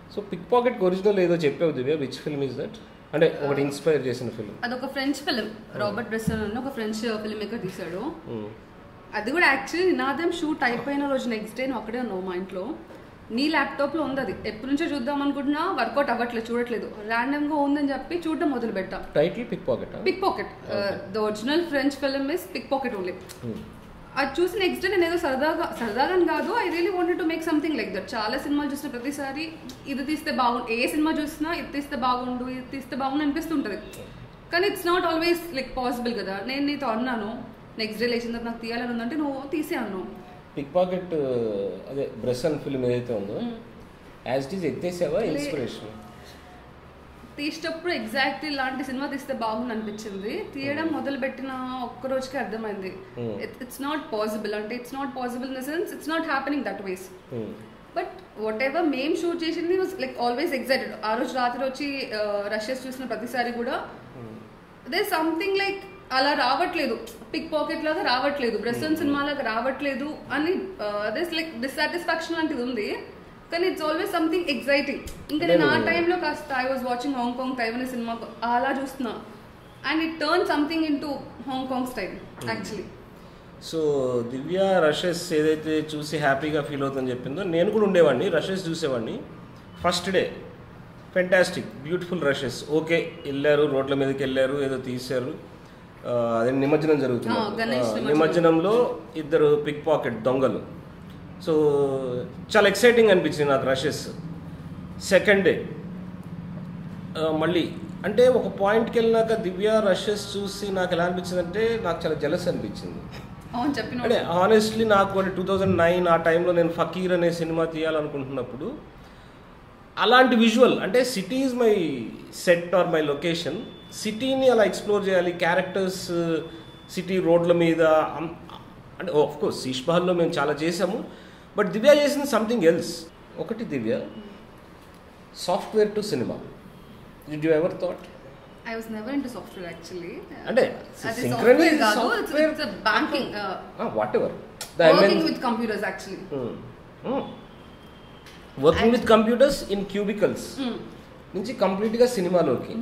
So pick pocket original ఏదో చెప్పావు Divya, which film is that? అంటే ఒకటి ఇన్స్పైర్ చేసిన ఫిల్మ్. అదొక ఫ్రెంచ్ ఫిల్మ్, రాబర్ట్ బ్రెసన్ అని ఒక ఫ్రెంచ్ ఫిల్మ్ మేకర్ తీశాడు. అది కూడా యాక్చువల్లీ నినాదం షూట్ అయిపోయిన రోజు నెక్స్ట్ డే నువ్వు అక్కడే ఉన్నావు మా ఇంట్లో. నీ ల్యాప్టాప్లో ఉంది అది. ఎప్పటి నుంచో చూద్దాం అనుకుంటున్నా, వర్కౌట్ అవ్వట్లేదు, చూడట్లేదు. ర్యాండమ్గా ఉందని చెప్పి చూడడం మొదలు పెట్టా. Title Pickpocket. Pickpocket. The original French film is Pickpocket only. అది చూసి నెక్స్ట్ డే నేను ఏదో సరదాగా కాదు, I really wanted to make something like that. చాలా సినిమాలు చూసిన ప్రతిసారి ఇది తీస్తే బాగుండు, ఏ సినిమా చూసినా ఇది తీస్తే బాగుండు, ఇది తీస్తే బాగుండు అనిపిస్తుంటుంది. కానీ it's not always like possible కదా. నేను నీతో అన్నాను, నెక్స్ట్ డే లేచిన తర్వాత నాకు తీయాలని ఉందంటే నువ్వు తీసే అన్నావు. పిక్ పాకెట్ అదే బ్రెసన్ ఫిల్మ్ ఏదైతే ఉందో యాజ్ ఇట్ ఈజ్ ఎత్తేసావా ఇన్స్పిరేషన్? తీసేటప్పుడు ఎగ్జాక్ట్లీ ఇలాంటి సినిమా తీస్తే బాగుంది అనిపించింది. తీయడం మొదలు పెట్టిన ఒక్క రోజుకి అర్థమైంది ఇట్స్ నాట్ పాసిబుల్. అంటే it's not possible in the sense it's not happening that ways. But whatever మేము షూట్ చేసింది వాజ్ లైక్ ఆల్వేస్ ఎక్సైటెడ్. ఆ రోజు రాత్రి వచ్చి రషెస్ చూసిన ప్రతిసారి కూడా దే సంథింగ్ లైక్ అలా రావట్లేదు, పిక్ పాకెట్ లాగా రావట్లేదు, బ్రెసన్ సినిమా లాగా రావట్లేదు అని దిస్ లైక్ డిస్సాటిస్ఫాక్షన్ లాంటిది ఉంది. కానీ ఇట్స్ ఆల్వేస్ సంథింగ్ ఎక్సైటింగ్. ఇంకా నేను ఆ టైంలో కాస్త I was watching Hong Kong Taiwanese సినిమా అలా చూస్తున్నా, and it turn something into Hong Kong style actually. So Divya rushes ఏదైతే చూసి హ్యాపీగా ఫీల్ అవుతుందని చెప్పిందో, నేను కూడా ఉండేవాడిని, రషెస్ చూసేవాడిని. First day fantastic beautiful rushes. Okay, వెళ్ళారు, రోడ్ల మీదకి వెళ్ళారు, ఏదో తీశారు. అదే నిమజ్జనం జరుగుతుంది. నిమజ్జనంలో ఇద్దరు పిక్ పాకెట్ దొంగలు. సో చాలా ఎక్సైటింగ్ అనిపించింది నాకు రషెస్. సెకండ్ డే మళ్ళీ అంటే ఒక పాయింట్కి వెళ్ళినాక దివ్య రషెస్ చూసి నాకు ఎలా అనిపించింది అంటే నాకు చాలా జెలస్ అనిపించింది. అంటే హానెస్ట్లీ నాకు 2009 ఆ టైంలో నేను ఫకీర్ అనే సినిమా తీయాలనుకుంటున్నప్పుడు అలాంటి విజువల్ అంటే city is my set or my location, సిటీని అలా ఎక్స్ప్లోర్ చేయాలి, క్యారెక్టర్స్, సిటీ రోడ్ల మీద. అంటే ఆఫ్ కోర్స్ శీష్మహల్లో మేము చాలా చేసాము, బట్ దివ్య చేసింది సంథింగ్ ఎల్స్. ఒకటి Divya software to cinema. Did you ever thought? I was never into software actually. అంటే synchronise software, it's a banking whatever. Working with computers actually. Working with computers in cubicles నుంచి కంప్లీట్గా సినిమాలోకి.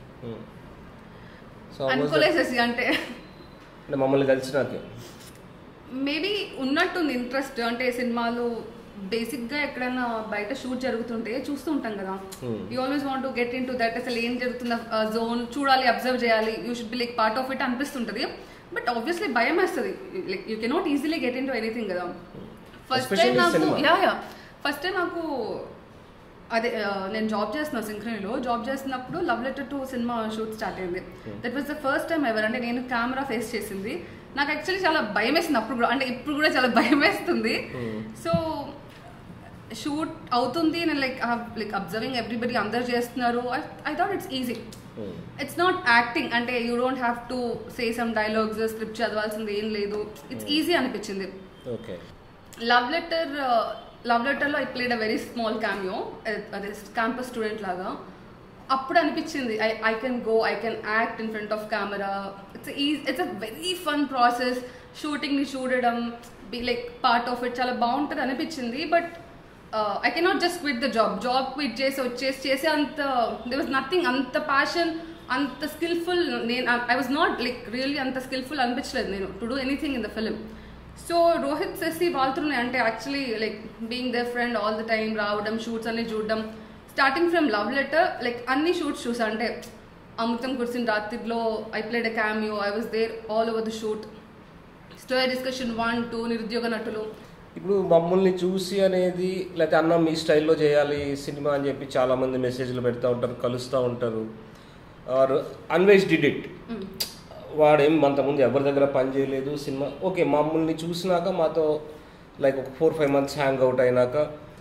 So అనుకోలేసేసి అంటే మమ్మల్ని కలిసినాకే maybe ఉన్నట్టుంది interest. అంటే సినిమాలు బేసిక్గా ఎక్కడైనా బయట షూట్ జరుగుతుంటే చూస్తూ ఉంటాం కదా, you always want to get in to that. అసలు ఏం జరుగుతున్న జోన్ చూడాలి, అబ్జర్వ్ చేయాలి, you should be like part of it అనిపిస్తుంటుంది. బట్ ఆబ్వియస్లీ భయం వేస్తుంది, like you cannot easily get in to anything కదా. ఫస్ట్ టైం నాకు అదే నేను జాబ్ చేస్తున్నా సింక్రనీలో. జాబ్ చేస్తున్నప్పుడు love letter to cinema shoot start అయింది. That was the first time ever. అంటే నేను కెమెరా ఫేస్ చేసింది. నాకు యాక్చువల్లీ చాలా భయం వేసింది అప్పుడు కూడా, అంటే ఇప్పుడు కూడా చాలా భయం వేస్తుంది. సో షూట్ అవుతుంది, నేను లైక్ అబ్జర్వింగ్ ఎవ్రీబడి, అందరు చేస్తున్నారు. I thought it's easy, it's not acting. అంటే you don't have to say some dialogues, script చదవాల్సింది ఏం లేదు, ఇట్స్ ఈజీ అనిపించింది. లవ్ లెటర్లో I played a very small cameo, అదే క్యాంపస్ స్టూడెంట్ లాగా. అప్పుడు అనిపించింది I can go, I can act in front of camera. It's a very fun process. షూటింగ్ని చూడడం, be like part of it, చాలా బాగుంటుంది అనిపించింది. But I cannot just quit the job quit చేసి అంత దే వాజ్ నథింగ్, అంత passion, అంత skilful. నేను I was not like really అంత స్కిల్ఫుల్ అనిపించలేదు నేను to do anything in the film. So Rohit Shashi వాళ్ళతున్నాయి అంటే actually like being there friend all the time, రావడం, షూట్స్ అన్ని చూడడం. Starting from love letter like అన్ని షూట్స్ చూసా. అంటే అమృతం కుర్సిన రాత్రిలో I played a cameo, I was there all over the shoot. Story discussion 1, 2, నిరుద్యోగ నటులు. ఇప్పుడు మమ్మల్ని చూసి అనేది లేకపోతే అన్న మీ స్టైల్లో చేయాలి సినిమా అని చెప్పి చాలామంది మెసేజ్లు పెడతా ఉంటారు, కలుస్తూ ఉంటారు. ఆర్ అన్వేష్ డిడ్ ఇట్, వాడేం అంతకుముందు ఎవరి దగ్గర పని చేయలేదు, సినిమా ఓకే మమ్మల్ని చూసినాక మాతో లైక్ ఒక 4-5 months హ్యాంగ్ అవుట్ అయినాక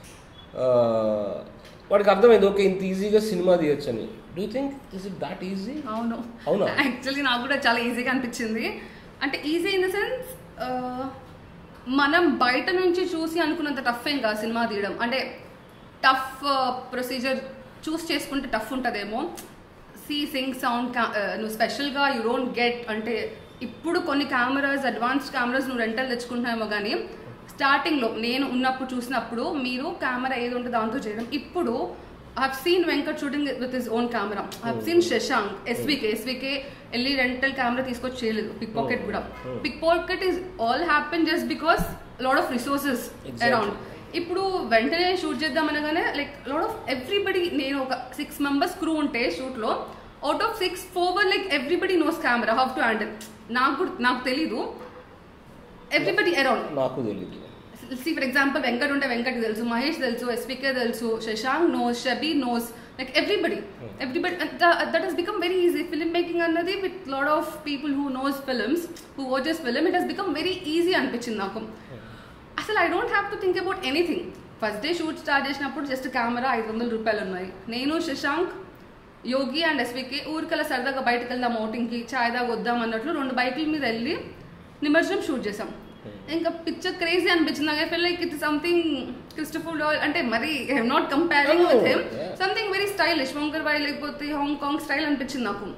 వాడికి అర్థమైంది ఓకే ఇంత ఈజీగా సినిమా తీయొచ్చు అని. Do you think is it that easy? అవును, యాక్చువల్లీ నాకు కూడా చాలా ఈజీగా అనిపించింది. అంటే ఈజీ ఇన్ ద సెన్స్ మనం బయట నుంచి చూసి అనుకున్నంత టఫ్ ఏం కాదు సినిమా తీయడం. అంటే టఫ్ ప్రొసీజర్ చూస్ చేసుకుంటే టఫ్ ఉంటుందేమో. సింగ్ సౌండ్ నువ్వు స్పెషల్గా యూ డోంట్ గెట్. అంటే ఇప్పుడు కొన్ని కెమెరాస్, అడ్వాన్స్డ్ కెమెరాస్ నువ్వు రెంటల్ తెచ్చుకుంటున్నామో, కానీ స్టార్టింగ్లో నేను ఉన్నప్పుడు చూసినప్పుడు మీరు కెమెరా ఏది ఉంటే దాంతో చేయడం. ఇప్పుడు I've seen Venkat shooting it with his own camera. I've seen Shashank, SVK వెళ్ళి రెంటల్ కెమెరా తీసుకొచ్చి చేయలేదు. పిక్ పాకెట్ కూడా Pickpocket is all happen just because lot of resources around. ఇప్పుడు వెంటనే షూట్ చేద్దాం అనగానే లైక్ లాట్ ఆఫ్ ఎవ్రీబడి, నేను ఒక 6 members క్రూ ఉంటే షూట్ లో, out of 6 4 like everybody knows camera how to handle. నాకు తెలీదు, ఎవ్రీబడి అరౌండ్ నాకు తెలీదు. See, for example, Venkat unte Venkat తెలుసు, మహేష్ తెలుసు, SVK తెలుసు, Shashank knows, Shabi knows, like everybody. That has become very easy. Film making అన్నది with lot of people who knows films, who watches film, it has become very easy అనిపించింది నాకు. అసలు I don't have to think about anything. First day shoot start చేసినప్పుడు just camera 500 రూపాయలు ఉన్నాయి. నేను, Shashank, Yogi and SVK ఊరికల్లా సరదాగా బయటకు వెళ్దాం అవుటింగ్కి, చాయ్ దాకా వద్దాం అన్నట్లు 2 బైకుల మీద వెళ్ళి నిమజ్జనం షూట్ చేసాం. ఇంకా పిక్చర్ క్రేజీ అనిపించింది నాకు. I feel like it something Christopher Dahl అంటే మరి I'm not comparing with him, something very stylish, Wong Kar-wai లేకపోతే హాంకాంగ్ స్టైల్ అనిపించింది నాకు.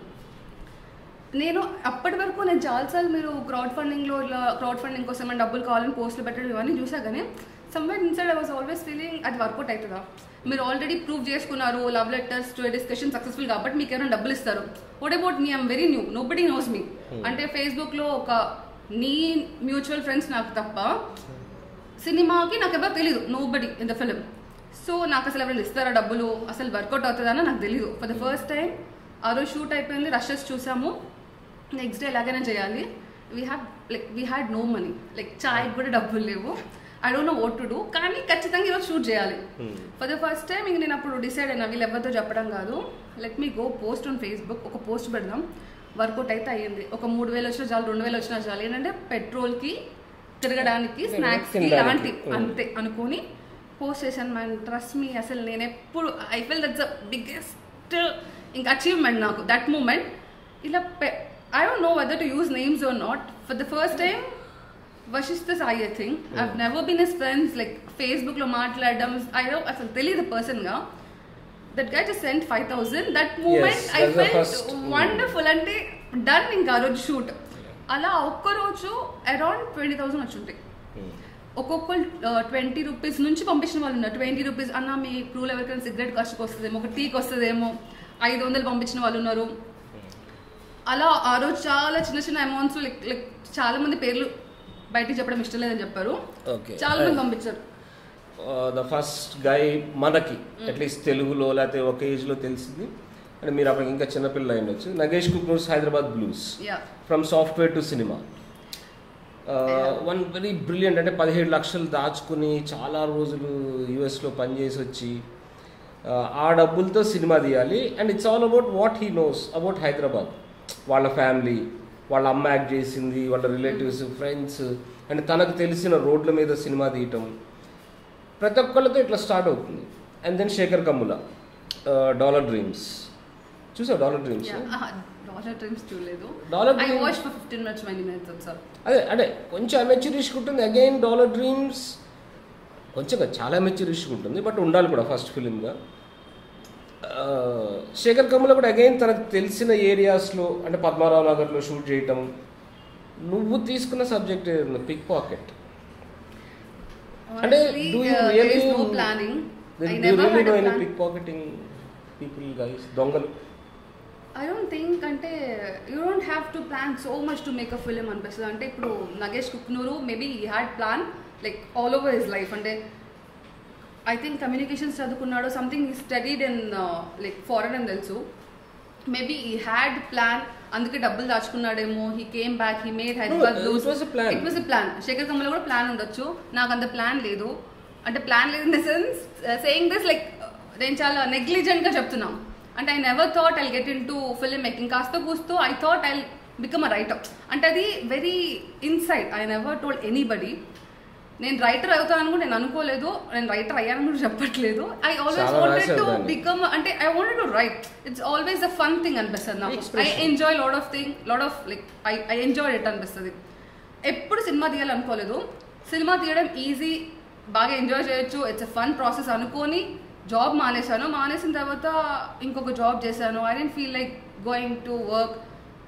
నేను అప్పటి వరకు నేను చాలాసార్లు మీరు క్రౌడ్ ఫండింగ్లో ఇలా క్రౌడ్ ఫండింగ్ కోసం డబ్బులు కావాలని పోస్టులు పెట్టడం ఇవన్నీ చూసా, కానీ somewhere inside I was always feeling అది వర్కౌట్ అవుతుందా? మీరు ఆల్రెడీ ప్రూవ్ చేసుకున్నారు, love letters to discussion successful కాబట్టి మీకు ఎవరైనా డబ్బులు ఇస్తారు. What about me? I'm very new, nobody knows me. అంటే ఫేస్బుక్లో ఒక నీ మ్యూచువల్ ఫ్రెండ్స్ నాకు తప్ప సినిమాకి నాకు ఎవరు తెలీదు, nobody in the film. So నాకు అసలు ఎవరైనా ఇస్తారా డబ్బులు, అసలు వర్కౌట్ అవుతుందా అని నాకు తెలీదు. ఫర్ ద ఫస్ట్ టైం ఆ రోజు షూట్ అయిపోయింది, రషెస్ చూసాము, నెక్స్ట్ డే ఎలాగైనా చేయాలి. We had no money, like చాయ్కి కూడా డబ్బులు లేవు. I don't know what to do, కానీ ఖచ్చితంగా ఈరోజు షూట్ చేయాలి. ఫర్ ద ఫస్ట్ టైం ఇంక నేను అప్పుడు డిసైడ్ అయినా, వీళ్ళు ఎవరితో చెప్పడం కాదు, let me go post on Facebook, ఒక పోస్ట్ పెడదాం. వర్కౌట్ అయితే అయ్యింది. ఒక 3000 వచ్చినా చాలు, 2000 వచ్చినా చాలు, ఏంటంటే పెట్రోల్కి, తిరగడానికి, స్నాక్స్కి ఇలాంటి అంతే అనుకొని పోస్ట్ చేశాను. మ్యాన్ ట్రస్ట్ మీ, అసలు నేను ఎప్పుడు I feel that's the biggest ఇంకా అచీవ్మెంట్ నాకు దట్ మూమెంట్. ఇలా I don't know whether to use names or not. For the first time Vashishta Sai, I think I have never been his friends, like ఫేస్బుక్లో మాట్లాడడం అసలు తెలియదు పర్సన్గా. That guy just sent 5,000. That moment I felt wonderful. అంటే done ఇంకా ఆ రోజు shoot. అలా ఒక్కరోజు అరౌండ్ 20,000 వచ్చుంటాయి. ఒక్కొక్కరు 20 రూపీస్ నుంచి పంపించిన వాళ్ళు ఉన్నారు. 20 రూపీస్ అన్న మీ క్రూలో ఎవరికైనా సిగరెట్ ఖర్చుకు వస్తుందేమో, ఒక టీకి వస్తుందేమో, 500 పంపించిన వాళ్ళు ఉన్నారు. అలా ఆ రోజు చాలా చిన్న చిన్న అమౌంట్స్, లైక్ చాలా మంది పేర్లు బయటికి చెప్పడం ఇష్టం లేదని చెప్పారు, చాలా మంది పంపించారు. ద ఫస్ట్ గై మనకి అట్లీస్ట్ తెలుగులో లేకపోతే ఒక ఏజ్లో తెలిసింది, అంటే మీరు అప్పటికి ఇంకా చిన్నపిల్ల అయ్యుండొచ్చు, Nagesh Kukunoor's Hyderabad Blues, from software to cinema. One very brilliant, అంటే 17 లక్షలు దాచుకుని చాలా రోజులు యూఎస్లో పనిచేసి వచ్చి ఆ డబ్బులతో సినిమా తీయాలి. And it's all about what he knows about Hyderabad, వాళ్ళ ఫ్యామిలీ, వాళ్ళ అమ్మ యాక్ట్ చేసింది, వాళ్ళ రిలేటివ్స్, ఫ్రెండ్స్, అండ్ తనకు తెలిసిన రోడ్ల మీద సినిమా తీయటం, ప్రతి ఒక్కళ్ళతో ఇట్లా స్టార్ట్ అవుతుంది. And then Sekhar Kammula, Dollar Dreams చూసావు? డాలర్ డ్రీమ్స్ చూడలేదు. అదే అంటే కొంచెం అమెచ్యూరిష్గా ఉంటుంది. అగైన్ డాలర్ డ్రీమ్స్ కొంచెం చాలా అమెచ్యూరిష్గా ఉంటుంది, బట్ ఉండాలి కూడా ఫస్ట్ ఫిలింగా. శేఖర్ కమ్ముల కూడా అగైన్ తనకు తెలిసిన ఏరియాస్లో, అంటే పద్మారావు నగర్లో షూట్ చేయటం. నువ్వు తీసుకున్న సబ్జెక్ట్ పిక్ పాకెట్. అంటే do you really there is no planning. I never had a plan. Pick pocketing people, guys, dongalu. I don't think అంటే you don't have to plan so much to make a film అనిపిస్తుంది. అంటే ఇప్పుడు Nagesh Kukunoor maybe he had plan like all over his life. అంటే I think communications చదువుకున్నాడు, something he studied in like foreign అని తెలుసు. Maybe he had plan, అందుకే డబ్బులు దాచుకున్నాడేమో. He came back, he made Hyderabad Blues. It was a plan. Sekhar Kammula కూడా plan ఉండొచ్చు, నాకు అంత ప్లాన్ లేదు. అంటే ప్లాన్ లేదు in the sense saying this like నేను చాలా నెగ్లిజెంట్గా చెప్తున్నాను. అంటే I never thought I'll get in to film making. కాస్త కూస్తూ I thought I'll become a writer. అంటే అది very inside. I never told anybody నేను రైటర్ అవుతాను కూడా నేను అనుకోలేదు, నేను రైటర్ అయ్యాను కూడా చెప్పట్లేదు. I always wanted to become, అంటే I wanted to write. It's always a fun thing అనిపిస్తుంది నాకు. I enjoy lot of like I enjoy it అనిపిస్తుంది. ఎప్పుడు సినిమా తీయాలనుకోలేదు. సినిమా తీయడం ఈజీ, బాగా ఎంజాయ్ చేయొచ్చు, ఇట్స్ అ ఫన్ ప్రాసెస్ అనుకొని జాబ్ మానేశాను. మానేసిన తర్వాత ఇంకొక జాబ్ చేశాను. I don't feel like going to work.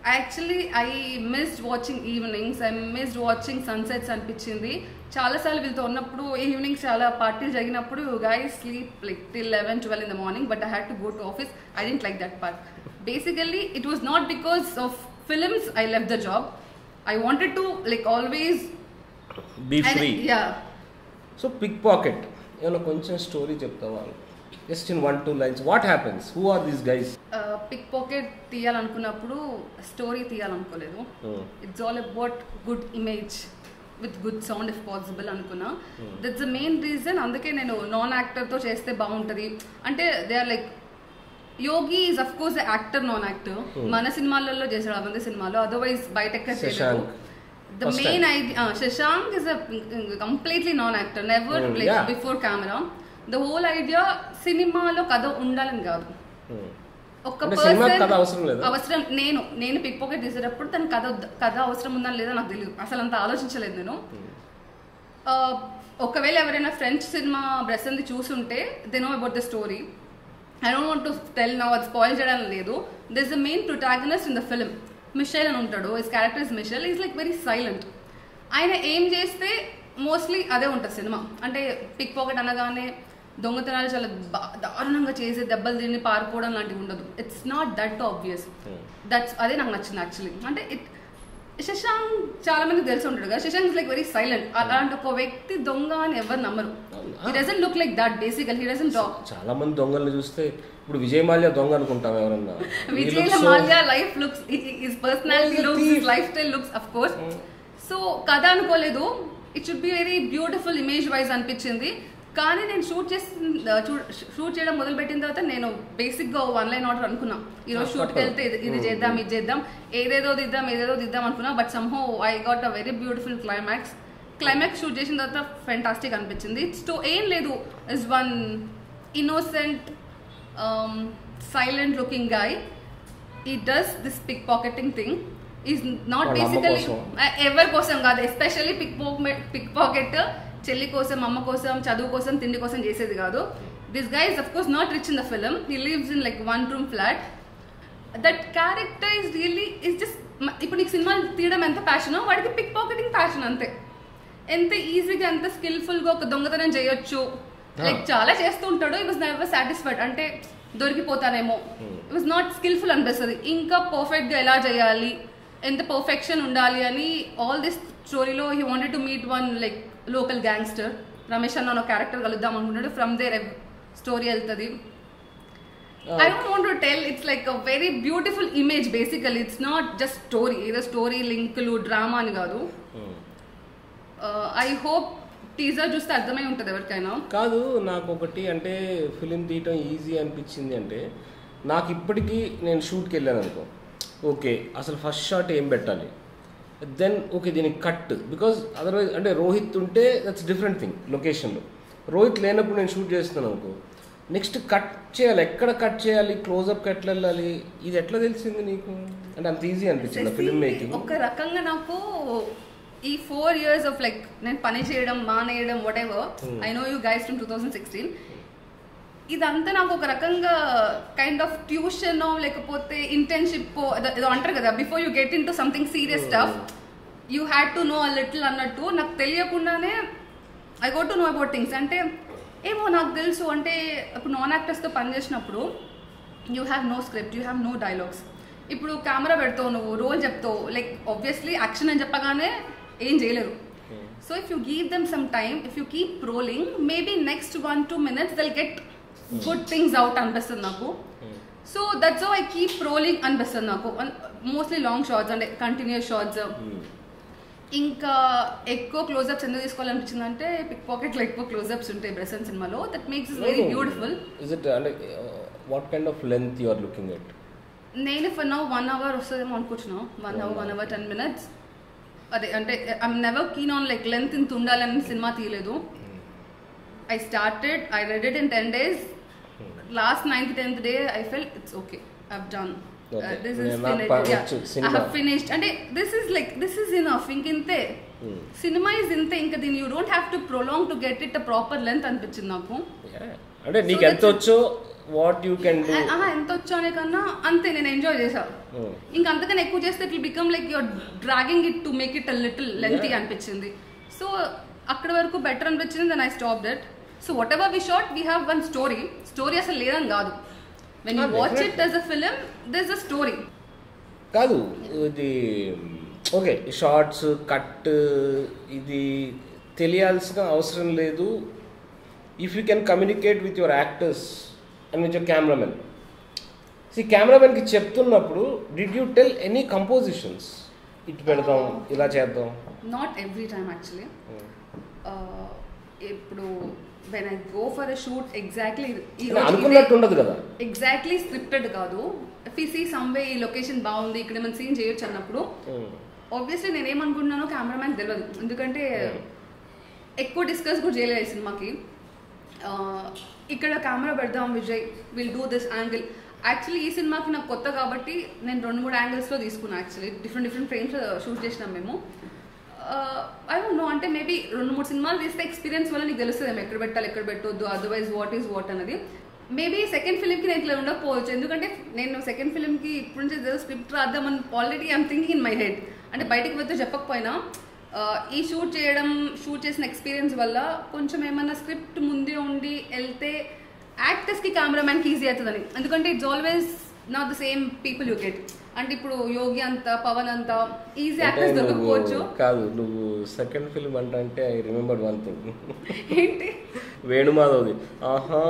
Actually I missed watching evenings, I missed watching sunsets అనిపించింది. చాలాసార్లు వీళ్ళతో ఉన్నప్పుడు ఈవినింగ్స్ చాలా పార్టీలు జరిగినప్పుడు guys sleep like till 11-12 in the morning, but I had to go to office. I didn't like that part. Basically it was not because of films I left the job. I wanted to like always be free. Yeah. So pickpocket, ఏమన్నా కొంచెం story చెప్తావా? Just in 1-2 lines, what happens? Who are these guys? Pickpocket తీయాలనుకున్నప్పుడు story తీయాలనుకోలేదు. It's all about good image with good sound if possible అనుకున్నా. That's the main reason. అందుకే నేను non యాక్టర్తో చేస్తే బాగుంటుంది అంటే they are like Yogi is of course actor, non actor. మన సినిమాలలో చేశాడు అవంతి సినిమాలో, అదర్వైజ్ బయట ఎక్కడ చేయలేదు. The main idea, Shashank is a completely non-actor, never like before camera. The whole idea సినిమాలో కథ ఉండాలని కాదు, ఒక పర్సన్ అవసరం. నేను పిక్ పాకెట్ తీసేటప్పుడు తన కథ అవసరం ఉందా లేదా నాకు తెలియదు, అసలు అంత ఆలోచించలేదు నేను. ఒకవేళ ఎవరైనా ఫ్రెంచ్ సినిమా బ్రెసన్ది చూసుంటే they know about the story. I don't want to tell now, అది స్పాయిల్ చేయడం లేదు. This the main protagonist in the film. Michel అని ఉంటాడు, his character is Michel. Is like very silent. ఆయన ఏం చేస్తే మోస్ట్లీ అదే ఉంటుంది సినిమా. అంటే పిక్ పాకెట్ అనగానే దొంగతనాలు చాలా దారుణంగా చేసి దెబ్బలు తిని పారిపోవడం లాంటివి ఉండదు. It's not that obvious. అదే నాకు నచ్చింది యాక్చువల్లీ. అంటే శశాంక్ చాలా మందికి తెలిసి ఉంటాడు కదా, Shashank is like very silent. అలాంటి ఒక వ్యక్తి దొంగ అని ఎవరు నమ్మరు. He doesn't look like that basically. He doesn't talk. చాలా మంది దొంగల్ని చూస్తే ఇప్పుడు విజయ్ మాల్యా దొంగ అనుకుంటాం ఎవరన్నా. Vijay Mallya life looks, his personality looks, his lifestyle looks of course. So కథ అనుకోలేదు. It should be very beautiful image wise అనిపించింది. కానీ నేను షూట్ చేయడం మొదలు పెట్టిన తర్వాత నేను బేసిక్గా 1 లైన్ ఆర్డర్ అనుకున్నా. ఈరోజు షూట్కి వెళ్తే ఇది చేద్దాం, ఇది చేద్దాం, ఏదేదో దిద్దాం అనుకున్నా. But somehow I got a very beautiful climax shoot చేసిన తర్వాత ఫెంటాస్టిక్ అనిపించింది. ఏం లేదు, is one innocent silent looking guy. He does this pickpocketing thing. Is not basically ఎవరి కోసం కాదు, ఎస్పెషల్లీ పిక్ పాకెట్ చెల్లి కోసం, అమ్మ కోసం, చదువు కోసం, తిండి కోసం చేసేది కాదు. This guy is of course not rich in the film. He lives in like 1-room flat. That character is really is just. ఇప్పుడు నీకు సినిమాలు తీయడం ఎంత ప్యాషనో వాడికి పిక్ పాకెటింగ్ ప్యాషన్ అంతే. ఎంత ఈజీగా, ఎంత స్కిల్ఫుల్గా ఒక దొంగతనం చేయొచ్చు. లైక్ చాలా చేస్తూ ఉంటాడు. It was never satisfied. అంటే దొరికిపోతానేమో, ఇట్ వాస్ నాట్ స్కిల్ఫుల్ అనిపిస్తుంది. ఇంకా పర్ఫెక్ట్గా ఎలా చేయాలి, ఎంత పర్ఫెక్షన్ ఉండాలి అని ఆల్ దిస్ స్టోరీలో he wanted to meet one like local gangster. Ramesh అన్న ఒక క్యారెక్టర్ కలుద్దాం అనుకుంటాడు. ఫ్రమ్ దేర్ స్టోరీ వెళ్తుంది. I don't want to tell. It's like a very beautiful image basically. It's not just story. Either story, link, drama అని కాదు. I hope teaser చూస్తే అర్థమై ఉంటుంది ఎవరికైనా. కాదు, నాకు ఒకటి అంటే ఫిలిం తీయటం ఈజీ అనిపించింది అంటే, నాకు ఇప్పటికీ నేను షూట్కి వెళ్ళాను అనుకో, ఓకే అసలు ఫస్ట్ షాట్ ఏం పెట్టాలి, దెన్ ఓకే దీనికి కట్, బికాజ్ అదర్వైజ్ అంటే రోహిత్ ఉంటే దట్స్ డిఫరెంట్ థింగ్ లొకేషన్లో. రోహిత్ లేనప్పుడు నేను షూట్ చేస్తున్నాను అనుకో, నెక్స్ట్ కట్ చేయాలి, ఎక్కడ కట్ చేయాలి, క్లోజ్అప్కి ఎట్లా వెళ్ళాలి, ఇది ఎట్లా తెలిసింది నీకు? అంటే అంత ఈజీ అనిపించింది ఫిల్మ్ మేకింగ్? ఒక రకంగా నాకు ఈ 4 years ఆఫ్ లైక్ నేను పని చేయడం, మానేయడం, whatever, I know you guys from 2016, ఇదంతా నాకు ఒక రకంగా కైండ్ ఆఫ్ ట్యూషన్ లేకపోతే ఇంటర్న్షిప్ ఏదో అంటారు కదా, before you get in to something serious stuff you had to know a little అన్నట్టు. నాకు తెలియకుండానే I got to know about things. అంటే ఏమో నాకు తెలుసు. అంటే ఇప్పుడు నాన్ యాక్టర్స్తో పనిచేసినప్పుడు you have no script, you have no dialogues. ఇప్పుడు కెమెరా పెడతావు, నువ్వు రోల్ చెప్తావు, లైక్ ఆబ్వియస్లీ యాక్షన్ అని చెప్పగానే ఏం చేయలేరు. So if you give them some time, if you keep rolling, maybe next 1-2 minutes they'll get good things out అనిపిస్తుంది నాకు. So that's how I keep rolling అనిపిస్తుంది నాకు. మోస్ట్లీ లాంగ్ షార్ట్స్ అంటే continuous shots. ఇంకా ఎక్కువ క్లోజ్అప్స్ ఎందుకు తీసుకోవాలనిపించింది అంటే pick పాకెట్లో ఎక్కువ క్లోజ్అప్స్ ఉంటాయి బ్రెసన్ సినిమాలో. That makes it very beautiful. Is it అంటే what kind of length you are looking at? నేను ఫర్ నౌ 1 hour వస్తుందేమో అనుకుంటున్నాను. 1 hour 10 minutes. అదే అంటే I'm never keen on like length ఇంత ఉండాలని సినిమా తీయలేదు. I started, I read it in 10 days. Last 9th-10th day, I felt it's okay. I've done. Okay. This is finished. Yeah, I have finished. And this is enough. Inkinte. Cinema is inte. Inka then you don't have to prolong to get it a proper length. Anpichindi naku. Yeah. అంటే నీకు ఎంత వచ్చో what you can do. ఎంత వచ్చో అనే కన్నా అంతే నేను ఎంజాయ్ చేసా. ఇంకా అంతకన్నా ఎక్కువ చేస్తే it will become like your dragging it to make it a little lengthy అనిపించింది. సో అక్కడ వరకు బెటర్ అనిపించింది. Then I stop that. So whatever we shot we have one story అసలు లేదని కాదు. When you watch it as a film there is a story. కాదు ఇది okay shots cut ఇది తెలియాల్సిన అవసరం లేదు. If you can communicate with your actors and with your cameraman. కెమెరామెన్కి చెప్తున్నప్పుడు did you tell any compositions ఇటు పెడదాం ఇలా చేద్దాం? Not every time actually. ఇప్పుడు when I go for a shoot exactly అనుకున్నట్టు ఉండదు కదా, ఎగ్జాక్ట్లీ స్క్రిప్టెడ్ కాదు. If you see some way ఈ లొకేషన్ బాగుంది ఇక్కడ మనం సీన్ చేయొచ్చు అన్నప్పుడు ఆబ్వియస్లీ నేనేమనుకుంటున్నానో కెమెరామ్యాన్ తెలియదు. ఎందుకంటే ఎక్కువ డిస్కస్ కూడా చేయలేదు ఈ సినిమాకి. ఇక్కడ కెమెరా పెడదాం Vijay, will do this angle. Actually ఈ సినిమాకి నాకు కొత్త కాబట్టి నేను 2-3 యాంగిల్స్లో తీసుకున్నాను. యాక్చువల్లీ డిఫరెంట్ ఫ్రేమ్స్ షూట్ చేసినాం మేము. ఐ డోంట్ నో, అంటే మేబీ 2-3 సినిమాలు తీస్తే ఎక్స్పీరియన్స్ వల్ల నీకు తెలుస్తుంది ఎక్కడ పెట్టాలి ఎక్కడ పెట్టొద్దు, అదర్వైజ్ వాట్ ఈజ్ వాట్ అనేది. మేబీ సెకండ్ ఫిలింకి నేను ఇట్లా ఉండకపోవచ్చు. ఎందుకంటే నేను సెకండ్ ఫిలింకి ఇప్పుడు నుంచి ఏదో స్క్రిప్ట్ రాద్దామని already I'm thinking in my head. అంటే బయటకు వెళ్తే చెప్పకపోయినా ఈ షూట్ చేసిన ఎక్స్పీరియన్స్ వల్ల కొంచెం ఏమన్నా స్క్రిప్ట్ ముందే ఉండి వెళ్తే యాక్టర్స్కి కెమెరామ్యాన్కి ఈజీ అవుతుందని. ఎందుకంటే it's always not the same people you get. అంటే ఇప్పుడు యోగి అంత పవన్ అంత ఈజీ యాక్టర్స్ దొరకకపోవచ్చు. కాదు నువ్వు సెకండ్ ఫిల్మ్ అంటే ఐ రిమెంబర్ వన్ థింగ్. ఏంటి? వేణుమాధవ్ది. ఆహా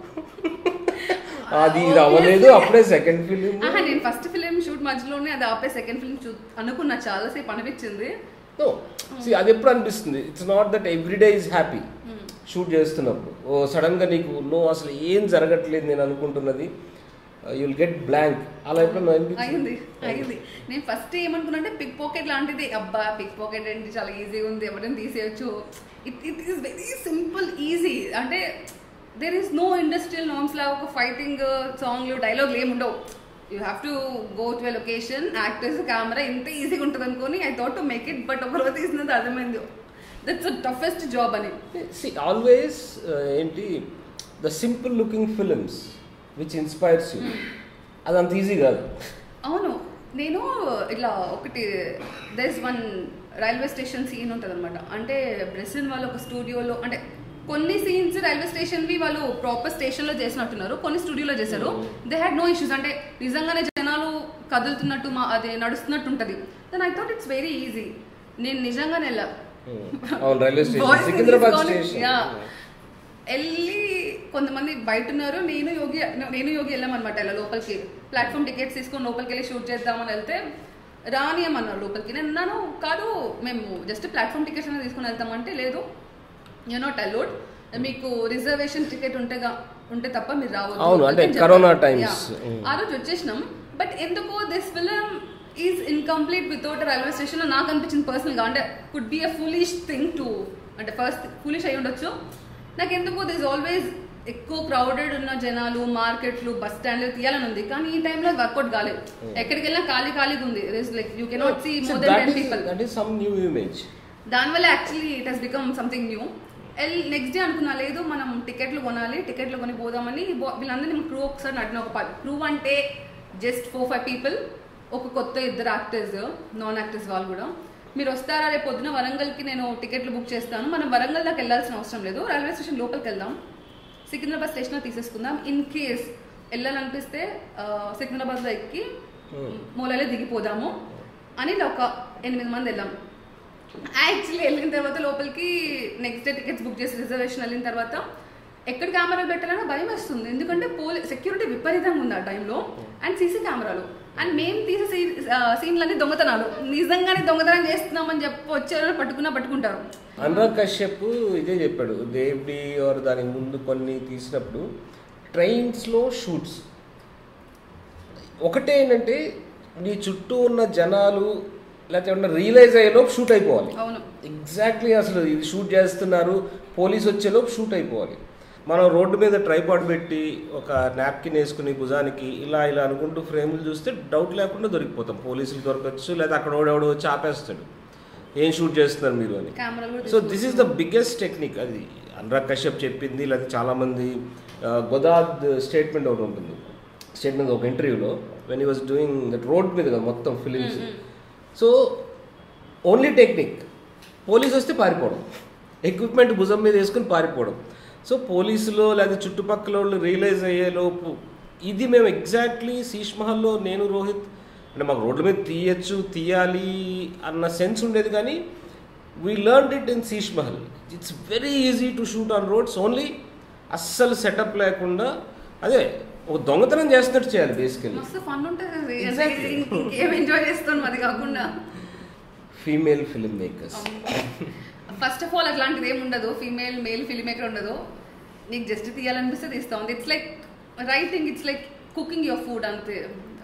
అది అవ్వలేదు అప్పుడే సెకండ్ ఫిలిం. నేను ఫస్ట్ ఫిలిం షూట్ మధ్యలోనే అది ఆపే సెకండ్ ఫిలిం అనుకున్నా. చాలాసేపు అనిపించింది. అది ఎప్పుడు అనిపిస్తుంది, it's not that every day is happy. Shoot చేస్తున్నప్పుడు ఓ సడన్గా నీకు అసలు ఏం జరగట్లేదు నేను అనుకుంటున్నది, యూ విల్ గెట్ బ్లాంక్. అలా ఎప్పుడు అయింది. నేను ఫస్ట్ ఏమనుకున్నా అంటే పిక్ పాకెట్ లాంటిది. అబ్బా పిక్ పాకెట్ ఏంటి చాలా ఈజీగా ఉంది, ఎవరైనా తీసేయచ్చు. It is very simple easy. అంటే there is no industrial norms లాగా ఒక ఫైటింగ్ సాంగ్లు డైలాగ్లు ఏమి ఉండవు. You have to go to a location, actors, camera, ఇంత ఈజీగా ఉంటుంది అనుకోని I thought to make it. But ఒకరోజు తీసినది అర్థమైంది దట్స్ అ టఫెస్ట్ జాబ్ అని. ఆల్వేస్ ఏంటి the simple looking films which inspires you అదంత ఈజీ కాదు. అవును. నేను ఇట్లా ఒకటి there is one railway station scene ఉంటుంది అనమాట. అంటే బ్రెసిన్ వాళ్ళు ఒక స్టూడియోలో, అంటే కొన్ని సీన్స్ రైల్వే స్టేషన్వి వాళ్ళు ప్రాపర్ స్టేషన్లో చేసినట్టున్నారు, కొన్ని స్టూడియోలో చేశారు. They had no issues. అంటే నిజంగానే జనాలు కదులుతున్నట్టు అదే నడుస్తున్నట్టు ఉంటుంది. Then I thought it's very easy. నేను నిజంగానే వెళ్ళా వెళ్ళి కొంతమంది బయట ఉన్నారు, నేను యోగి వెళ్ళామన్నమాట. ఇలా లోపలికి ప్లాట్ఫామ్ టికెట్స్ తీసుకొని లోపలికి వెళ్ళి షూట్ చేద్దామని వెళ్తే రానియమన్నారు లోపలికి. నేను అన్నాను కాదు మేము జస్ట్ ప్లాట్ఫామ్ టికెట్స్ అనేది తీసుకొని వెళ్తామంటే లేదు, యూ నాట్ అలౌడ్, మీకు రిజర్వేషన్ టికెట్ ఉంటే తప్ప మీరు రావద్దు. ఆ రోజు వచ్చేసినాం. బట్ ఎందుకో this film is incomplete without railway station నాకు అనిపించింది పర్సనల్గా. అంటే could be a foolish thing to, అంటే ఫస్ట్ ఫూలిష్ అయి ఉండొచ్చు. నాకు ఎందుకో దిస్ ఆల్వేస్ ఎక్కువ క్రౌడెడ్ ఉన్న జనాలు, మార్కెట్లు, బస్ స్టాండ్లు తీయాలని ఉంది. కానీ ఈ టైంలో వర్కౌట్ కాలేదు. ఎక్కడికి వెళ్ళినా ఖాళీగా ఉంది. Like you cannot see more than 10 people. దానివల్ల actually it has become something new. Next day అనుకున్నా లేదు మనం టికెట్లు కొనాలి, టికెట్లు కొని పోదామని వీళ్ళందరినీ క్రూ ఒకసారి నడిన. ఒక క్రూ అంటే జస్ట్ 4-5 పీపుల్, ఒక కొత్త 2 యాక్టర్స్, నాన్ యాక్టర్స్ వాళ్ళు కూడా. మీరు వస్తారా రేపు పొద్దున వరంగల్కి, నేను టికెట్లు బుక్ చేస్తాను, మనం వరంగల్ దాకా వెళ్ళాల్సిన అవసరం లేదు, రైల్వే స్టేషన్ లోపలికి వెళ్దాం, సికింద్రాబాద్ స్టేషన్లో తీసేసుకుందాం, ఇన్ కేస్ వెళ్ళాలనిపిస్తే సికింద్రాబాద్లో ఎక్కి మూలలో దిగిపోదాము అని ఒక 8 మంది వెళ్ళాం. యాక్చువల్లీ వెళ్ళిన తర్వాత లోపలికి నెక్స్ట్ డే టికెట్స్ బుక్ చేసి రిజర్వేషన్ వెళ్ళిన తర్వాత ఎక్కడ కెమెరాలు పెట్టాలన్నా భయం వేస్తుంది. ఎందుకంటే సెక్యూరిటీ విపరీతంగా ఉంది ఆ టైంలో, అండ్ సీసీ కెమెరాలు, అండ్ మేము తీసే సీన్లన్నీ దొంగతనాలు. నిజంగానే దొంగతనం చేస్తున్నామని చెప్పి వచ్చారని పట్టుకుంటారు. అనురాగ్ కశ్యప్ ఇదే చెప్పాడు, దేవ్డి ఆర్ దాని ముందు కొన్ని తీసినప్పుడు ట్రైన్స్లో షూట్స్ ఒకటే ఏంటంటే నీ చుట్టూ ఉన్న జనాలు లేకపోతే ఏమన్నా రియలైజ్ అయ్యేలోపు షూట్ అయిపోవాలి. ఎగ్జాక్ట్లీ అసలు ఇది షూట్ చేస్తున్నారు, పోలీస్ వచ్చేలోపు షూట్ అయిపోవాలి. మనం రోడ్డు మీద ట్రైపాడ్ పెట్టి ఒక నాప్కిన్ వేసుకుని భుజానికి ఇలా అనుకుంటూ ఫ్రేములు చూస్తే డౌట్ లేకుండా దొరికిపోతాం. పోలీసులు దొరకచ్చు, లేదా అక్కడ ఎవడో వచ్చి ఆపేస్తాడు, ఏం షూట్ చేస్తున్నారు మీరు అని. So this is the biggest technique. అది అనురాగ్ కశ్యప్ చెప్పింది, లేదా చాలామంది గొదాద్ స్టేట్మెంట్ ఒకటి ఉంటుంది. స్టేట్మెంట్ ఒక ఇంటర్వ్యూలో when he was doing that road మీద కదా మొత్తం films. So only technique, police వస్తే పారిపోవడం, ఎక్విప్మెంట్ భుజం మీద వేసుకుని పారిపోవడం. సో పోలీసులో లేదా చుట్టుపక్కల వాళ్ళు రియలైజ్ అయ్యేలోపు ఇది మేము ఎగ్జాక్ట్లీ శీష్ మహల్లో నేను రోహిత్ అంటే మాకు రోడ్ల మీద తీయాలి అన్న సెన్స్ ఉండేది, కానీ we learned it in Sheesh Mahal. It's very easy to shoot on roads, only అస్సలు సెటప్ లేకుండా అదే ఒక దొంగతనం చేస్తున్నట్టు చేయాలి basically. Female film makers first of all అట్లాంటిది ఏమి ఉండదు, మేల్ ఫిల్మ్ మేకర్ ఉండదు. నీకు జస్ట్ తీయాలనిపిస్తే తీస్తా ఉంది. It's like writing, it's like cooking your food అంతే.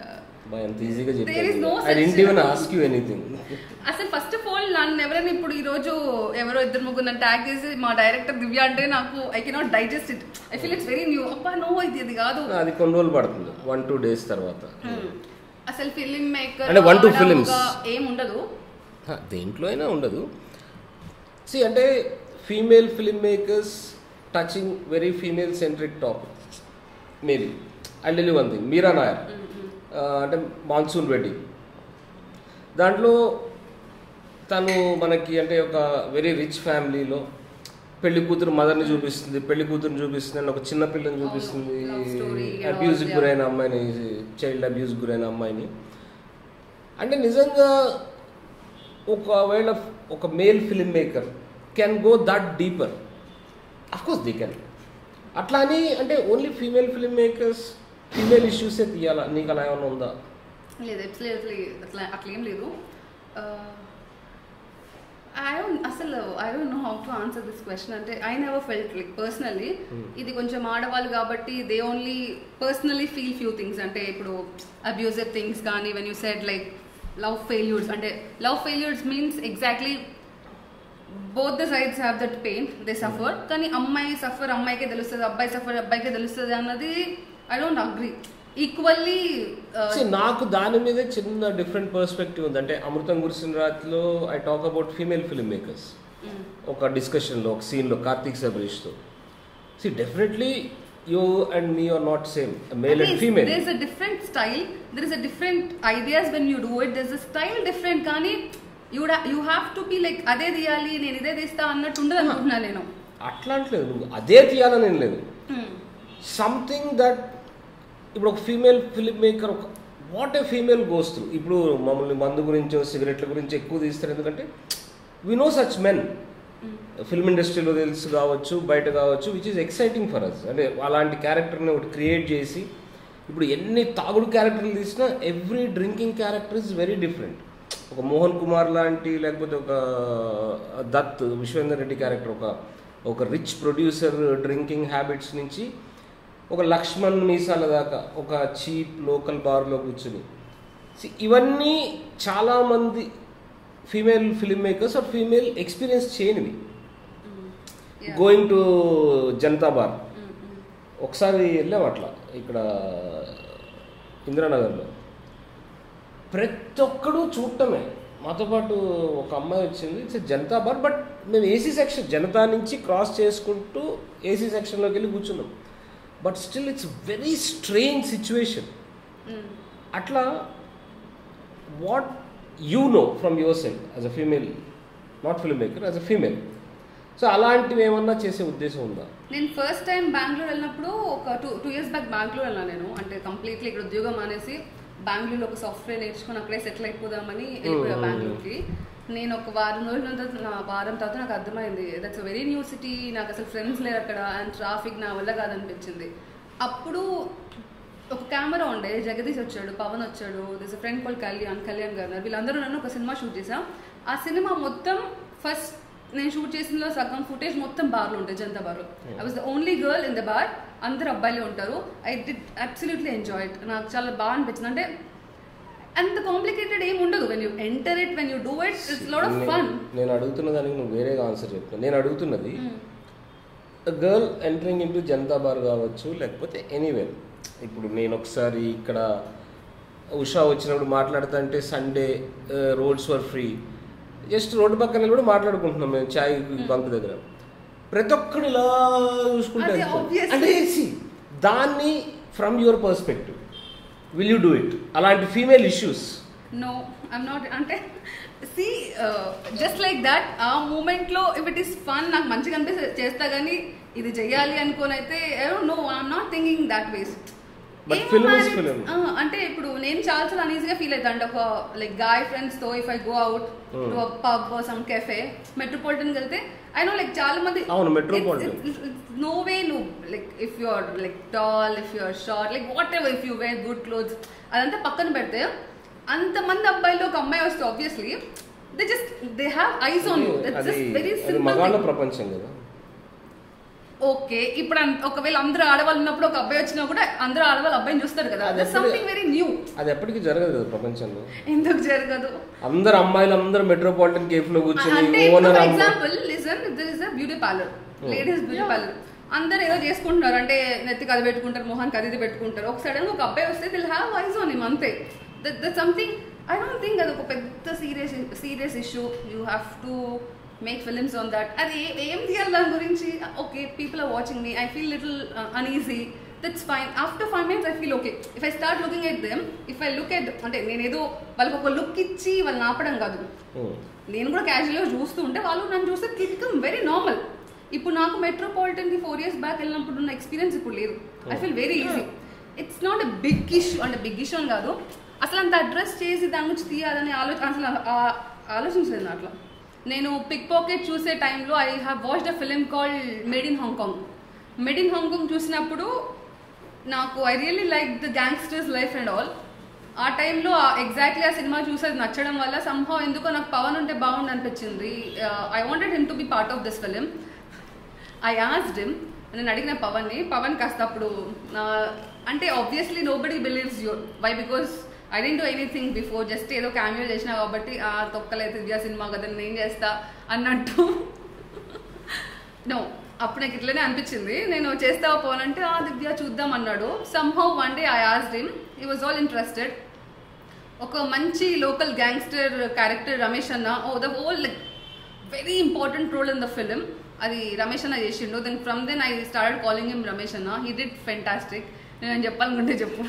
అసలు ఫస్ట్ ఆఫ్ ఆల్ నన్ను ఎవరైనా ఇప్పుడు ఈ రోజు ఎవరో ఇద్దరు ముగ్గురు ట్యాగ్ చేసి మా డైరెక్టర్ దివ్య అంటే నాకు I cannot digest it. I feel it's very new. అబ్బా నో ఇది కాదు, అది కొన్ని రోజులు పడుతుంది, 1-2 days తర్వాత. అసలు ఫిల్మ్ మేకర్ అంటే 1-2 films ఏం ఉండదు, దేంట్లో అయినా ఉండదు. అంటే female film makers touching very female centric topics. Maybe I tell you one thing, Meera Nair అంటే మాన్సూన్ వెడ్డింగ్, దాంట్లో తను మనకి అంటే ఒక వెరీ రిచ్ ఫ్యామిలీలో పెళ్లి కూతురు మదర్ని చూపిస్తుంది, పెళ్లి కూతురుని చూపిస్తుంది అండ్ ఒక చిన్న పిల్లని చూపిస్తుంది, అబ్యూజ్కి గురైన అమ్మాయిని, చైల్డ్ అబ్యూజ్కి గురైన అమ్మాయిని. అంటే నిజంగా ఒకవేళ ఒక male film maker can go that deeper, of course they can. అట్లా అని అంటే only female film makers female ఇష్యూసే తీయాలా, నీకు అలా ఏమైనా ఉందా? లేదు అట్లా ఏం లేదు. I don't know how to answer this question. అంటే I never felt like personally ఇది కొంచెం ఆడవాళ్ళు కాబట్టి they only personally feel few things. అంటే ఇప్పుడు abusive things కానీ when you said like love failures, అంటే love failures means exactly both the sides have that pain, they suffer. కానీ అమ్మాయి సఫర్ అమ్మాయికే తెలుస్తుంది, అబ్బాయి సఫర్ అబ్బాయికే తెలుస్తుంది అన్నది I don't agree. ఈక్వల్లీ నాకు దాని మీద చిన్న డిఫరెంట్ పర్స్పెక్టివ్ ఉంది. అంటే అమృతం కురిసిన రాత్రిలో I talk about female film makers ఒక డిస్కషన్లో, ఒక సీన్లో Karthik సబరీష్తో. See, definitely you and me are not same, male and female. There is a different style, there is a different ideas when you do it, there is a style different. కానీ you have to be like అదే తీయాలి నేను ఇదే తీస్తా అన్నట్టు ఉండదు అనుకుంటున్నా నేను. అట్లా అంటలేదు, నువ్వు అదే తీయాలని ఏం లేదు. సంథింగ్ దట్ ఇప్పుడు ఒక ఫీమేల్ ఫిల్మ్ మేకర్ ఒక what a female goes through. ఇప్పుడు మమ్మల్ని మందు గురించో సిగరెట్ల గురించి ఎక్కువ తీస్తారు, ఎందుకంటే we know such men film ఇండస్ట్రీలో తెలుసు కావచ్చు, బయట కావచ్చు, which is exciting for us. అంటే అలాంటి క్యారెక్టర్ని ఒకటి క్రియేట్ చేసి ఇప్పుడు ఎన్ని తాగుడు క్యారెక్టర్లు తీసినా every drinking character is very different. ఒక మోహన్ కుమార్ లాంటి, లేకపోతే ఒక దత్ విశ్వేందర్ రెడ్డి క్యారెక్టర్, ఒక రిచ్ ప్రొడ్యూసర్ డ్రింకింగ్ హ్యాబిట్స్ నుంచి ఒక లక్ష్మణ్ మీసాల దాకా ఒక చీప్ లోకల్ బార్లో కూర్చుని, ఇవన్నీ చాలామంది female film makers are female experience చేయనివి. గోయింగ్ టు జనతా బార్ ఒకసారి వెళ్ళాం అట్లా ఇక్కడ ఇందిరానగర్లో, ప్రతి ఒక్కడు చూడటమే. మాతో పాటు ఒక అమ్మాయి వచ్చింది, ఇట్స్ జనతా బార్, బట్ మేము ఏసీ సెక్షన్ జనతా నుంచి క్రాస్ చేసుకుంటూ ఏసీ సెక్షన్లోకి వెళ్ళి కూర్చున్నాం. But still it's very strange situation. అట్లా what you know from your side as a female, not film maker, as a female, so అలాంటివి ఏమన్నా చేసే ఉద్దేశం ఉందా? నేను ఫస్ట్ టైం బెంగళూరు వెళ్ళినప్పుడు ఒక టూ ఇయర్స్ బ్యాక్ బెంగళూరు వెళ్ళాను నేను. అంటే కంప్లీట్లీ ఇక్కడ ఉద్యోగం అనేసి బెంగళూరులో ఒక సాఫ్ట్వేర్ నేర్చుకుని అక్కడే సెటిల్ అయిపోదామని వెళ్ళిపోయా బెంగళూరుకి. నేను ఒక వారం తర్వాత నాకు అర్థమైంది that's a very new city, నాకు అసలు ఫ్రెండ్స్ లేరు అక్కడ, అండ్ ట్రాఫిక్ నా వల్ల కాదనిపించింది. అప్పుడు ఒక కెమెరా ఉండే, జగదీష్ వచ్చాడు, పవన్ వచ్చాడు, this a friend call Kalyan garu, వీళ్ళందరూ నన్ను ఒక సినిమా షూట్ చేసాం. ఆ సినిమా మొత్తం ఫస్ట్ నేను షూట్ చేసిన సగం ఫుటేజ్ మొత్తం బార్లో ఉంటాయి, జనతా బార్లో. I was the only girl in the bar, అందరు అబ్బాయిలే ఉంటారు. I did absolutely enjoy it, నాకు చాలా బాగా అనిపించింది. అంటే అంత కాంప్లికేటెడ్ ఏమి ఉండదు, when you enter it, when you do it, it's lot of fun. నేను అడుగుతున్న దానికి నువ్వు వేరేగా ఆన్సర్ చెప్తాను. నేను అడుగుతున్నది girl entering into Janata bar కావచ్చు, లేకపోతే ఎనీవేర్. ఇప్పుడు నేను ఒకసారి ఇక్కడ ఉషా వచ్చినప్పుడు మాట్లాడుతా అంటే Sunday roads were free, just road పక్కన కూడా మాట్లాడుకుంటున్నాం మేము చాయ్ బంక్ దగ్గర. ప్రతి ఒక్కడు ఇలా చూసుకుంటే అంటే దాన్ని from your perspective will you do it? అలాంటి female issues. No I'm not, అంటే సి జస్ట్ లైక్ దట్ ఆ మూమెంట్లో ఇఫ్ ఇట్ ఈస్ ఫన్ నాకు మంచిగా అనిపిస్తే చేస్తా, కానీ ఇది చెయ్యాలి అనుకోని అయితే no I'm not thinking that ways. అంటే ఇప్పుడు నేను చాలా చాలా అన్ఈజీగా ఫీల్ అవుతా అంటే ఒక లైక్ గాయ్ ఫ్రెండ్స్ తో if I go out to pub some cafe metropolitan వెళ్తే ఐ నో లైక్ చాలా మంది నో వే నువ్వు like if you are like tall, if you are short, like whatever, if you wear good clothes అదంతా పక్కన పెడితే అంతమంది అబ్బాయిలో ఒక అమ్మాయి వస్తే obviously they have eyes on you. That's very simple ప్రపంచం కదా. ఓకే, ఇప్పుడు ఒకవేళ అందరూ ఆడవాళ్ళు ఉన్నప్పుడు ఒక అబ్బాయి వచ్చినా కూడా అందరూ ఆడవాళ్ళు అబ్బాయిని చూస్తారు కదా, సంథింగ్ వెరీ న్యూ. అది ఎప్పటికీ జరగదు కదా ప్రపంచంలో. ఎందుకు జరగదు? అందరు అమ్మాయిలు అందరూ మెట్రోపాలిటన్ కేఫ్ లో కూర్చొని for example listen, there is a beauty parlour, ladies beauty parlour, అందరు ఏదో చేసుకుంటున్నారు అంటే నెత్తికి అది పెట్టుకుంటారు, మొహానికి అది పెట్టుకుంటారు. ఒక సడన్ ఒక అబ్బాయి వస్తే they'll have eyes on him అంతే. That something I don't think అది ఒక పెద్ద serious issue. You have to make films on that. అది ఏం తీయాలి దాని గురించి? Okay, people are watching me, I feel little uneasy, that's fine. After 5 minutes I feel okay. If I start looking at them, if I look at అంటే నేనేదో వాళ్ళకి ఒక look ఇచ్చి వాళ్ళని ఆపడం కాదు, నేను కూడా క్యాజువల్గా చూస్తూ ఉంటే వాళ్ళు నన్ను చూస్తే ఇట్ బికమ్ వెరీ నార్మల్. ఇప్పుడు నాకు మెట్రోపాలిటన్కి 4 years బ్యాక్ వెళ్ళినప్పుడు ఉన్న ఎక్స్పీరియన్స్ ఇప్పుడు లేదు. I feel very easy. It's not a big issue, అంటే బిగ్ ఇష్యూ అని కాదు, అసలు అంత అడ్రస్ చేసి దాని నుంచి తీయాలని అసలు ఆలోచించలేదు అట్లా. నేను పిక్ పాకెట్ చూసే టైంలో I have watched a film called made in Hong Kong. Made in Hong Kong చూసినప్పుడు నాకు I really like the gangsters life and all. ఆ టైంలో ఎగ్జాక్ట్లీ ఆ సినిమా చూసేది నచ్చడం వల్ల సంహౌ ఎందుకో నాకు పవన్ ఉంటే బాగుండు అనిపించింది. I wanted him to be part of this film. I asked him, నేను అడిగిన పవన్ కాస్త అప్పుడు అంటే obviously nobody believes you. Why? Because I didn't do anything before, just ఏదో క్యామియో చేసినా కాబట్టి తొక్కలేదు దివ్య సినిమా కదా నేను చేస్తా అన్నట్టు. నో, అప్పుడు నాకు ఇట్లనే అనిపించింది. నేను చేస్తావా పవన్ అంటే దివ్య చూద్దాం అన్నాడు. Somehow one day I asked him, he was all interested. ఒక మంచి లోకల్ గ్యాంగ్స్టర్ క్యారెక్టర్ రమేష్ అన్న, the whole like very important role in the film, అది రమేష్ అన్న చేసిండు. Then from then I started calling him Ramesh అన్న. He did fantastic. నేను చెప్పాలనుకుంటే చెప్పు.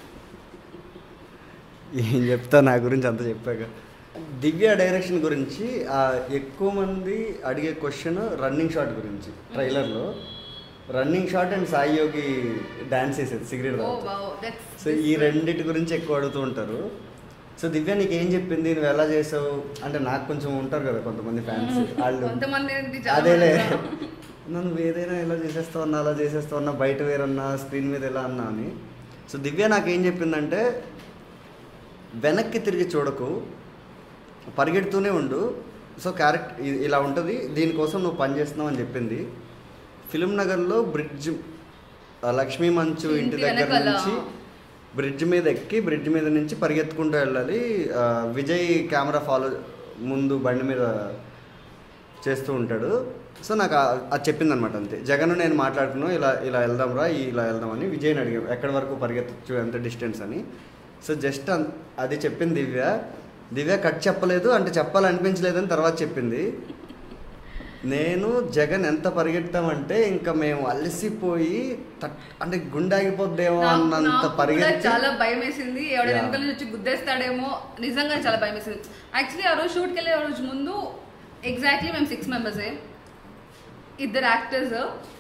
ఏం చెప్తా, నా గురించి అంత చెప్పాక. దివ్య డైరెక్షన్ గురించి ఎక్కువ మంది అడిగే క్వశ్చన్ రన్నింగ్ షాట్ గురించి. ట్రైలర్లో running shot and Sai Yogi dance చేసేది సిగరెట్. సో ఈ రెండింటి గురించి ఎక్కువ అడుగుతూ ఉంటారు. సో దివ్య నీకు ఏం చెప్పింది, నువ్వు ఎలా చేసావు అంటే? నాకు కొంచెం ఉంటారు కదా కొంతమంది ఫ్యాన్స్, వాళ్ళు అదేలే నన్ను ఏదైనా ఎలా చేసేస్తావు అన్నా, అలా చేసేస్తావు అన్నా, బయట వేరన్నా, స్క్రీన్ మీద ఎలా అన్నా అని. సో దివ్య నాకేం చెప్పిందంటే, వెనక్కి తిరిగి చూడకు, పరిగెడుతూనే ఉండు. సో క్యారెక్టర్ ఇలా ఉంటుంది, దీనికోసం నువ్వు పనిచేస్తున్నావు అని చెప్పింది. ఫిలిం నగర్లో బ్రిడ్జ్, లక్ష్మీ మంచు ఇంటి దగ్గర నుంచి బ్రిడ్జ్ మీద ఎక్కి బ్రిడ్జ్ మీద నుంచి పరిగెత్తుకుంటూ వెళ్ళాలి. విజయ్ కెమెరా ఫాలో ముందు బండి మీద చేస్తూ ఉంటాడు. సో నాకు అది చెప్పింది అనమాట. అంతే, జగన్ నేను మాట్లాడుకున్నాం, ఇలా వెళ్దాం రా, ఇలా వెళ్దామని. విజయ్ని అడిగాం ఎక్కడి వరకు పరిగెత్తచ్చు, ఎంత డిస్టెన్స్ అని. సో జస్ట్ అది చెప్పింది దివ్య. దివ్య కట్ చెప్పలేదు, అంటే చెప్పాలనిపించలేదని తర్వాత చెప్పింది. నేను జగన్ ఎంత పరిగెత్తామంటే ఇంకా మేము అలసిపోయి అంటే గుండాగిపోద్దేమో అన్నంత పరిగెత్తి చాలా భయం వేసింది. ఎవరైనా వెనకాల నుంచి గుద్దేస్తాడేమో, నిజంగా చాలా భయం వేసింది. యాక్చువల్లీ ఆ రోజు షూట్కి వెళ్ళే రోజు ముందు ఎగ్జాక్ట్లీ మేము 6 members, 2 యాక్టర్స్,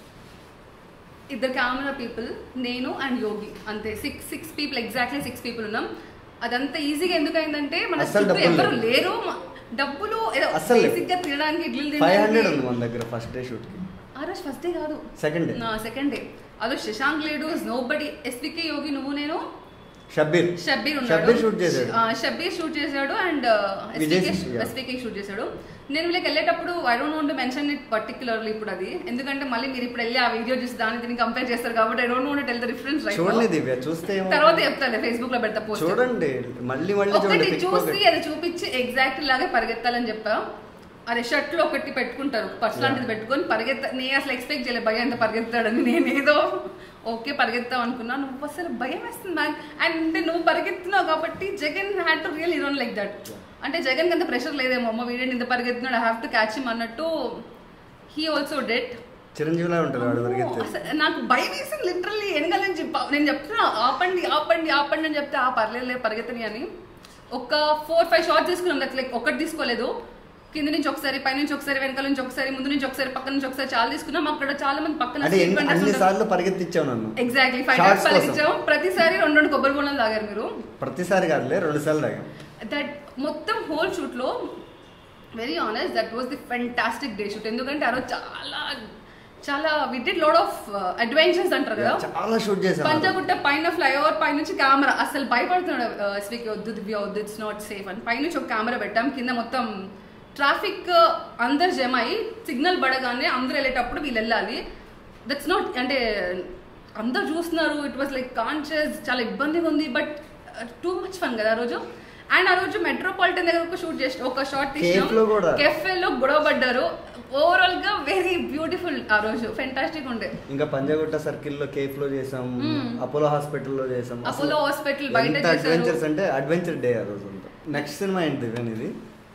2 కెమెరా పీపుల్, నేను అండ్ యోగి, అంతే. 6 people, ఎగ్జాక్ట్లీ 6 people ఉన్నాం. అదంతా ఈజీగా ఎందుకు అయిందంటే మన చుట్టూ ఎవరు లేరు, డబ్బులు బేసిక్ గా తినడానికి ఇడ్లీ 500 ఉంది మన దగ్గర ఫస్ట్ డే షూట్ కి. ఆ రోజు ఫస్ట్ డే కాదు, సెకండ్ డే. ఆ రోజు శశాంక్ లేడు, నోబడి, ఎస్వికే, యోగి, నువ్వు, నేను, షబ్బీర్ షూట్ చేశాడు అండ్ ఎస్వికే షూట్ చేశాడు. నేను వీళ్ళకి వెళ్ళేటప్పుడు I don't want to mention it particularly ఇప్పుడు అది, ఎందుకంటే మళ్ళీ మీరు ఇప్పుడు వెళ్ళి ఆ వీడియో చూసి దాన్ని దీన్ని కంపేర్ చేస్తారు కాబట్టి I don't want to tell the difference right. చూడండి దివ్య, చూస్తే తర్వాత చెప్తాను, ఫేస్బుక్ లో పెడతా పోస్ట్. చూడండి, మళ్ళీ ఒకటి చూసి అది చూపించి ఎగ్జాక్ట్ లాగే పరిగెత్తాలని చెప్పా. అదే షర్ట్ లో ఒకటి పెట్టుకుంటారు, పర్స్ లాంటిది పెట్టుకొని నేను అసలు ఎక్స్పెక్ట్ చేయలేదు భయం ఎంత పరిగెత్తాడని. నేనేదో ఓకే పరిగెత్తావు అనుకున్నా, నువ్వు అసలు భయం వేస్తుంది మ్యాన్. అండ్ నువ్వు పరిగెత్తున్నావు కాబట్టి జగన్ హ్యాడ్ టు రియల్ హీరోన్ లైక్ దట్. అంటే జగన్ కి అంత ప్రెషర్ లేదేమో, అమ్మ వీడియో ఇంత పరిగెత్తున్నాడు, I have to catch him అన్నట్టు. He also dead. చిరంజీవిలా ఉంటారు వాడు పరిగెత్తే. నాకు భయం వేసింది లిటరల్లీ వెనకాల నుంచి. నేను చెప్తున్నా ఆపండి ఆపండి ఆపండి అని చెప్తే పర్లేదు పరిగెత్తని అని. ఒక 4-5 షార్ట్స్ తీసుకున్నాం. లైక్ ఒకటి తీసుకోలేదు, కింద నుంచి ఒకసారి, పై నుంచి ఒకసారి, వెనకాల నుంచి ఒకసారి, ముందు నుంచి ఒకసారి, పక్క నుంచి ఒకసారి చాలా తీసుకున్నాం. అక్కడ చాలా మంది పక్కన పరిగెత్తిచ్చావు నన్ను. ఎగ్జాక్ట్లీ 5 టైమ్స్ పరిగెత్తించాం. ప్రతిసారి 2 కొబ్బరి బొండాలు తాగారు మీరు. ప్రతిసారి కాదులే 2 సార్లు తాగాం. దట్ మొత్తం హోల్ షూట్ లో very honest that was the fantastic day shoot. ఎందుకంటే ఆ రోజు చాలా we did lot of adventures అంటారు కదా, చాలా షూట్ చేసాం. పంచగుట్ట పైన ఫ్లైఓవర్ పై నుంచి కెమెరా అసలు భయపడుతున్నాడు స్పీక్ వద్దు దివ్య వద్దు ఇట్స్ నాట్ సేఫ్ అని. పై నుంచి ఒక కెమెరా పెట్టాం, కింద మొత్తం ట్రాఫిక్ అందరు జమ అయ్యి సిగ్నల్ పడగానే అందరూ వెళ్ళేటప్పుడు వీళ్ళు వెళ్ళాలి. దట్స్ నాట్ అంటే అందరు చూస్తున్నారు. ఇట్ వాస్ లైక్ కాన్షియస్, చాలా ఇబ్బందిగా ఉంది బట్ టూ మచ్ ఫన్ కదా ఆ రోజు. అండ్ ఆ రోజు మెట్రోపాలిటన్ దగ్గర ఒక షూట్ చేసి ఒక షాట్ తీసాం, కెఫేలో గొడవ పడ్డారు. ఓవరాల్ గా వెరీ బ్యూటిఫుల్ ఆ రోజు, ఫెంటాస్టిక్ ఉండే. ఇంకా పంజాగుట్ట సర్కిల్ లో కేఫ్ లో చేసాం, అపోలో హాస్పిటల్ లో చేసాం. అపోలో హాస్పిటల్ బయట అడ్వెంచర్స్ అంటే అడ్వెంచర్ డే ఆ రోజు. నెక్స్ట్ సినిమా ఏంటి ఇది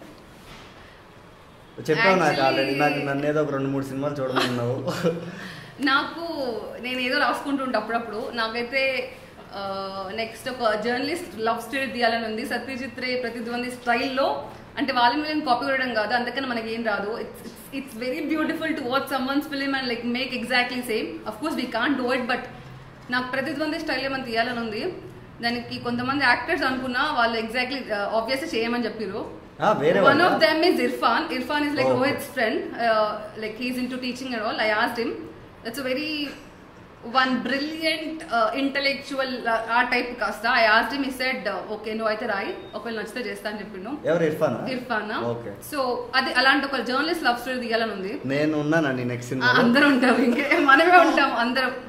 చెప్పావు నాకు ఆల్రెడీ. నాకు నన్ను ఏదో ఒక 2-3 సినిమాలు చూడమన్నావు. నాకు నేను ఏదో రాసుకుంటుంటే అప్పుడప్పుడు. నాకైతే నెక్స్ట్ ఒక జర్నలిస్ట్ లవ్ స్టోరీ తీయాలని ఉంది. సత్యజిత్ రే ప్రతిద్వంది స్టైల్లో, అంటే వాళ్ళ మీద కాపీ కొట్టడం కాదు, అందుకని మనకి ఏం రాదు. It's very beautiful to watch someone's film and like make exactly same. Of course we can't do it, but నాకు ప్రతిద్వంది స్టైల్ ఏమైనా తీయాలని ఉంది. దానికి కొంతమంది యాక్టర్స్ అనుకున్నా, వాళ్ళు ఎగ్జాక్ట్లీ ఆబ్వియస్లీ చేయమని చెప్పారు. One of them is Irfan. Irfan is like Rohit's friend. Like he's into teaching and all. I asked him. That's a very one brilliant intellectual type cast. I asked him. He said, "Okay, no, aithe rai. Okay, nachithe chestanu అని చెప్పిండు." ఎవరు Irfan? Irfan. Okay. So అది అలాంటి ఒక journalist love story తీయాలని ఉంది. నేను ఉన్నాను నెక్స్ట్ సినిమా. అందరూ ఉంటారు, ఇంకా మనమే ఉంటాం అందరం.